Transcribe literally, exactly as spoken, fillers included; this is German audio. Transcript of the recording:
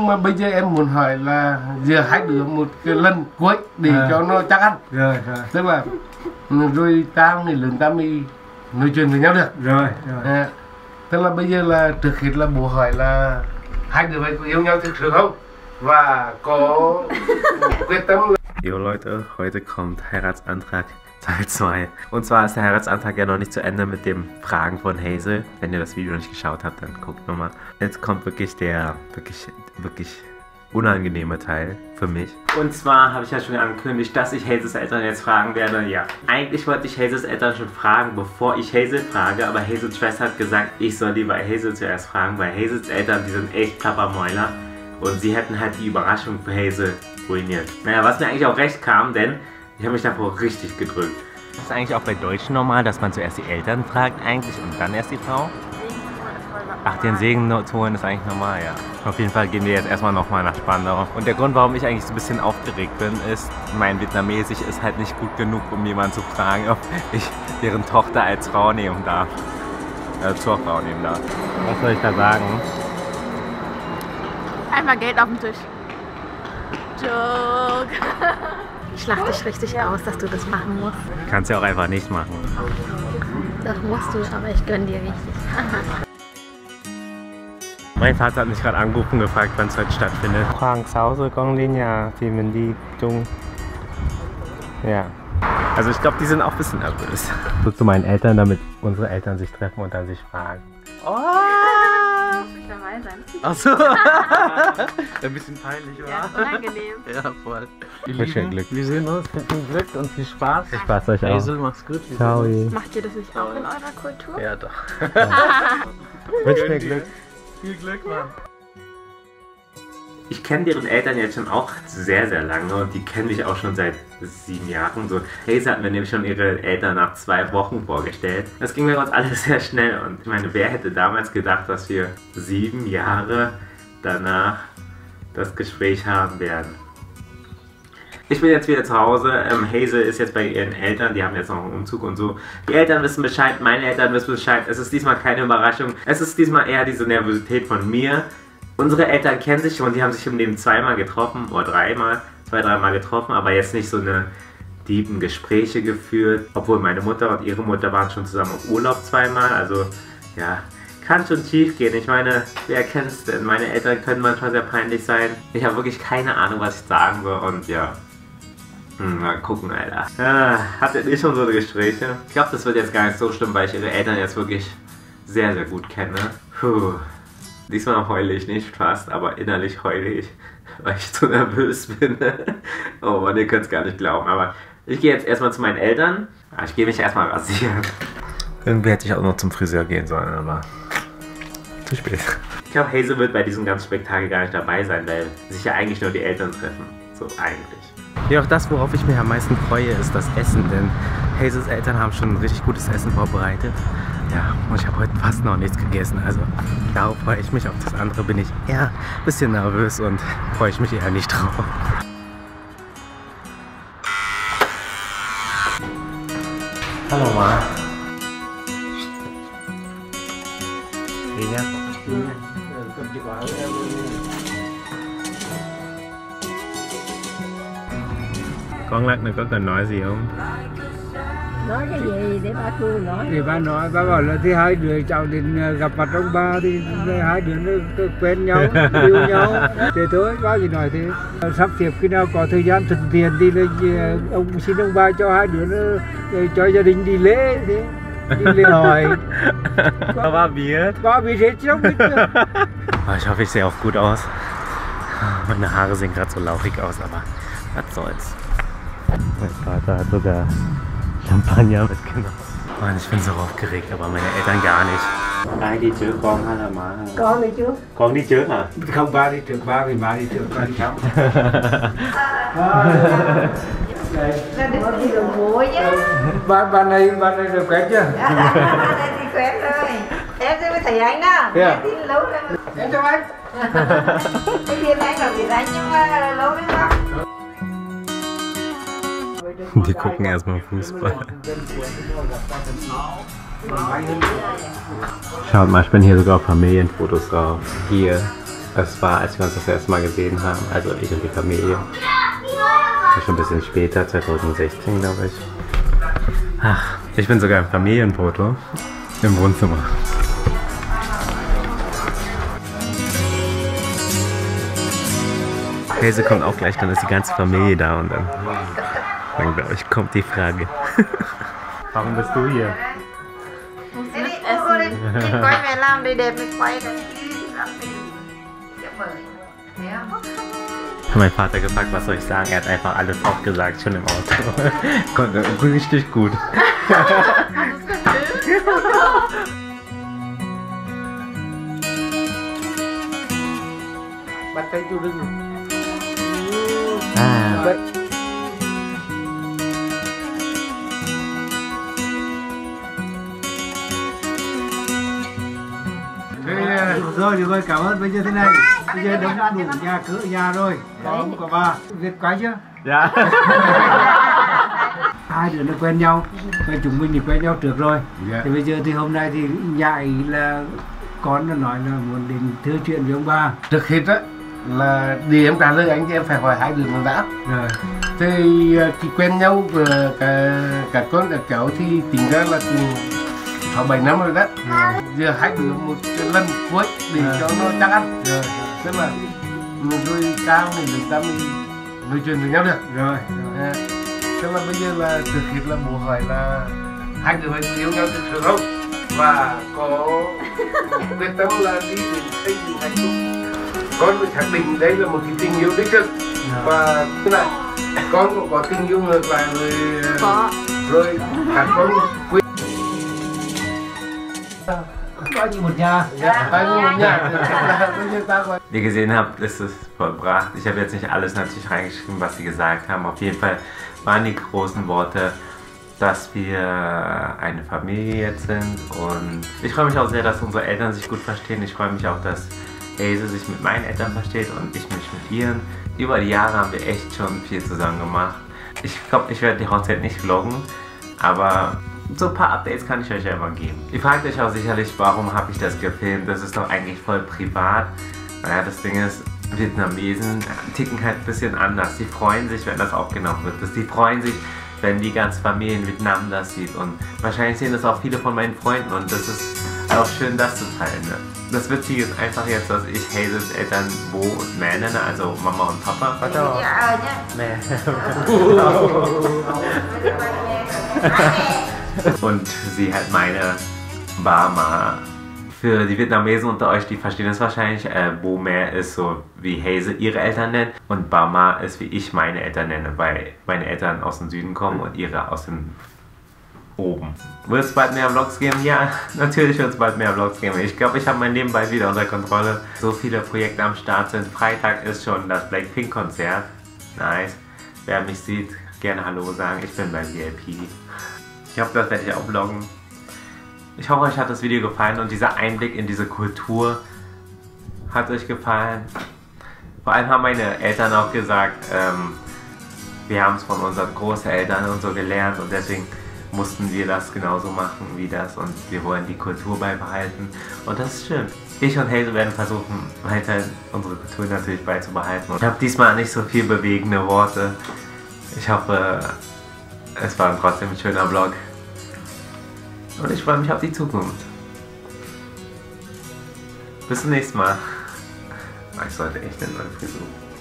Nhưng mà bây giờ em muốn hỏi là giờ hai đứa một cái lần cuối để à. cho nó chắc ăn. Rồi, rồi. Tức là rồi ta người lớn ta mới nói chuyện với nhau được. Rồi, rồi. À, tức là bây giờ là trước hết là bố hỏi là hai đứa vậy có yêu nhau thực sự không? Và có quyết tâm là... Jo Leute, heute kommt Heiratsantrag Teil zwei. Und zwar ist der Heiratsantrag ja noch nicht zu Ende mit dem Fragen von Hazel. Wenn ihr das Video noch nicht geschaut habt, dann guckt nochmal. Jetzt kommt wirklich der wirklich, wirklich unangenehme Teil für mich. Und zwar habe ich ja schon angekündigt, dass ich Hazels Eltern jetzt fragen werde. Ja, eigentlich wollte ich Hazels Eltern schon fragen, bevor ich Hazel frage. Aber Hazels Schwester hat gesagt, ich soll lieber Hazel zuerst fragen, weil Hazels Eltern, die sind echt Papamäuler. Und sie hätten halt die Überraschung für Hazel ruiniert. Naja, was mir eigentlich auch recht kam, denn ich habe mich davor richtig gedrückt. Das ist eigentlich auch bei Deutschen normal, dass man zuerst die Eltern fragt eigentlich und dann erst die Frau? Ach, den Segen zu holen ist eigentlich normal, ja. Auf jeden Fall gehen wir jetzt erstmal nochmal nach Spandau. Und der Grund, warum ich eigentlich so ein bisschen aufgeregt bin, ist, mein Vietnamesisch ist halt nicht gut genug, um jemanden zu fragen, ob ich deren Tochter als Frau nehmen darf. Äh, zur Frau nehmen darf. Was soll ich da sagen? Einmal Geld auf den Tisch. Joke. Ich lach dich richtig aus, dass du das machen musst. Kannst ja auch einfach nicht machen. Doch musst du, aber ich gönn dir richtig. Mein Vater hat mich gerade angerufen und gefragt, wann es heute stattfindet. Khoảng sáu giờ con lên nhà thì mình đi chung. Ja. Also ich glaube, die sind auch ein bisschen nervös. So zu meinen Eltern, damit unsere Eltern sich treffen und dann sich fragen. Oh! Dabei sein. Ach so. Ein bisschen peinlich, oder? Ja, unangenehm. Ja, voll. Ihr Viel Glück. Wir sehen uns. Viel Glück und viel Spaß. Viel Spaß euch auch. Hazel, mach's gut. Ciao. Macht ihr das nicht auch in eurer Kultur? Ja, doch. Wünsch mir Glück. Viel Glück, Mann. Ich kenne deren Eltern jetzt schon auch sehr, sehr lange und die kennen mich auch schon seit sieben Jahren. So, Hazel hat mir nämlich schon ihre Eltern nach zwei Wochen vorgestellt. Das ging bei uns alles sehr schnell und ich meine, wer hätte damals gedacht, dass wir sieben Jahre danach das Gespräch haben werden. Ich bin jetzt wieder zu Hause. Ähm, Hazel ist jetzt bei ihren Eltern, die haben jetzt noch einen Umzug und so. Die Eltern wissen Bescheid, meine Eltern wissen Bescheid. Es ist diesmal keine Überraschung. Es ist diesmal eher diese Nervosität von mir. Unsere Eltern kennen sich schon, die haben sich im Leben zweimal getroffen oder dreimal, zwei, dreimal getroffen, aber jetzt nicht so eine tiefen Gespräche geführt. Obwohl meine Mutter und ihre Mutter waren schon zusammen auf Urlaub zweimal, also ja, kann schon schief gehen. Ich meine, wer kennt es denn? Meine Eltern können manchmal sehr peinlich sein. Ich habe wirklich keine Ahnung, was ich sagen soll und ja. Hm, mal gucken, Alter. Ah, hattet ihr schon so Gespräche? Ich glaube, das wird jetzt gar nicht so schlimm, weil ich ihre Eltern jetzt wirklich sehr, sehr gut kenne. Puh. Diesmal heule ich nicht fast, aber innerlich heule ich, weil ich zu nervös bin. Oh Mann, ihr könnt es gar nicht glauben. Aber ich gehe jetzt erstmal zu meinen Eltern. Ich gehe mich erstmal rasieren. Irgendwie hätte ich auch noch zum Friseur gehen sollen, aber zu spät. Ich glaube, Hazel wird bei diesem ganzen Spektakel gar nicht dabei sein, weil sich ja eigentlich nur die Eltern treffen. So eigentlich. Jedoch das, worauf ich mich am meisten freue, ist das Essen, denn Hazels Eltern haben schon ein richtig gutes Essen vorbereitet. Ja, und ich habe heute fast noch nichts gegessen, also darauf freue ich mich. Auf das andere bin ich eher ein bisschen nervös und freue ich mich eher nicht drauf. Hallo Ma. Rina. Con Lắc này có cần nói gì không? Nói cái gì để ba cô nói? Thì ba nói, ba bảo là thì hai đứa cháu đến gặp mặt ông ba thì hai đứa nó quen nhau, yêu nhau. Thế thôi, ba gì nói thế. Sắp xếp khi nào có thời gian thuận tiện thì là ông xin ông ba cho hai đứa nó cho gia đình đi lễ thế. Die Leute. Aber wird. War wie jetzt schon mit mir. Ich hoffe, ich sehe auch gut aus. Meine Haare sehen gerade so lauchig aus, aber was soll's. Mein Vater hat sogar Champagner mitgenommen. Mann, ich bin so aufgeregt, aber meine Eltern gar nicht. Ai đi trước con hay là má? Con đi trước. Con đi trước hả? Không, ba đi trước, ba vì má đi trước, con đi sau. Ra được đi đường muội chứ. Ba, ba này, ba này được quen chưa? Ba này thì quen rồi. Em sẽ với thầy anh đó. Em đi lâu rồi. Em chào anh. Cái thiên anh là vì anh nhưng mà lâu đấy không? Die gucken erstmal Fußball. Schaut mal, ich bin hier sogar auf Familienfotos drauf. Hier, Es war, als wir uns das erste Mal gesehen haben, also ich und die Familie. Das war schon ein bisschen später, zwanzig sechzehn glaube ich. Ach, ich bin sogar im Familienfoto im Wohnzimmer. Hazel kommt auch gleich, dann ist die ganze Familie da und dann, dann glaube ich, kommt die Frage. Warum bist du hier? Em đi, cô cô đi, đi quay về làm đi đẹp, mình quay rồi. Mein Vater gefragt, was soll ich sagen? Er hat einfach alles aufgesagt, schon im Auto. Konnte richtig gut. Bắt tay chú đừng. Ah. Được rồi, được rồi, cảm ơn. Bây giờ thế này, bây giờ đóng đủ nhà cửa nhà rồi. Có ông có bà, Việt quái chưa? Dạ. Hai đứa nó quen nhau, và chúng mình thì quen nhau trước rồi. Dạ. Thì bây giờ thì hôm nay thì dạy là con nó nói là muốn đến thưa chuyện với ông bà. Trước hết á là để em trả lời anh thì em phải hỏi hai đứa nó đã. Rồi. Thì khi quen nhau cả cả con cả cháu thì tính ra là cùng sáu bảy năm rồi đó. Giờ hai đứa một cái lần cuối để cho nó chắc ăn. Rồi. Tức là rồi cao này được ta mình nói chuyện với nhau được. Rồi. À, tức là bây giờ là thực hiện là bố hỏi là hai đứa phải yêu nhau thực sự không và có quyết tâm là đi đến xây dựng hạnh phúc. Con phải xác định đây là một cái tình yêu đích thực và tức là con cũng có tình yêu ngược lại rồi Có. rồi các con quyết Có như một nhà. dạ phải như một nhà bây giờ ta gọi. Wie ihr gesehen habt, ist es vollbracht. Ich habe jetzt nicht alles natürlich reingeschrieben, was sie gesagt haben. Auf jeden Fall waren die großen Worte, dass wir eine Familie jetzt sind. Und ich freue mich auch sehr, dass unsere Eltern sich gut verstehen. Ich freue mich auch, dass Hazel sich mit meinen Eltern versteht und ich mich mit ihren. Über die Jahre haben wir echt schon viel zusammen gemacht. Ich glaube, ich werde die Hochzeit nicht vloggen, aber so ein paar Updates kann ich euch ja immer geben. Ihr fragt euch auch sicherlich, warum habe ich das gefilmt? Das ist doch eigentlich voll privat. Naja, das Ding ist, Vietnamesen ticken halt ein bisschen anders. Die freuen sich, wenn das aufgenommen wird. Die freuen sich, wenn die ganze Familie in Vietnam das sieht. Und wahrscheinlich sehen das auch viele von meinen Freunden und das ist auch schön, das zu teilen. Ne? Das Witzige ist einfach jetzt, dass ich Hazels Eltern Bo und Mẹ nenne, also Mama und Papa. Dạ ờ nhá. Mẹ. Und sie halt meine Bama. Für die Vietnamesen unter euch, die verstehen es wahrscheinlich, äh, Bo Mẹ ist so wie Hazel ihre Eltern nennt und Bama ist wie ich meine Eltern nenne, weil meine Eltern aus dem Süden kommen und ihre aus dem oben. Wird es bald mehr Vlogs geben? Ja, natürlich wird es bald mehr Vlogs geben. Ich glaube, ich habe mein Leben bald wieder unter Kontrolle. So viele Projekte am Start sind. Freitag ist schon das Blackpink-Konzert. Nice. Wer mich sieht, gerne Hallo sagen. Ich bin bei V I P. Ich hoffe, das werde ich auch vloggen. Ich hoffe, euch hat das Video gefallen und dieser Einblick in diese Kultur hat euch gefallen. Vor allem haben meine Eltern auch gesagt, ähm, wir haben es von unseren Großeltern und so gelernt und deswegen mussten wir das genauso machen wie das und wir wollen die Kultur beibehalten und das ist schön. Ich und Hazel werden versuchen, weiter unsere Kultur natürlich beizubehalten. Und ich habe diesmal nicht so viel bewegende Worte. Ich hoffe, es war trotzdem ein schöner Vlog und ich freue mich auf die Zukunft. Bis zum nächsten Mal. Ich sollte echt eine neue Frisur.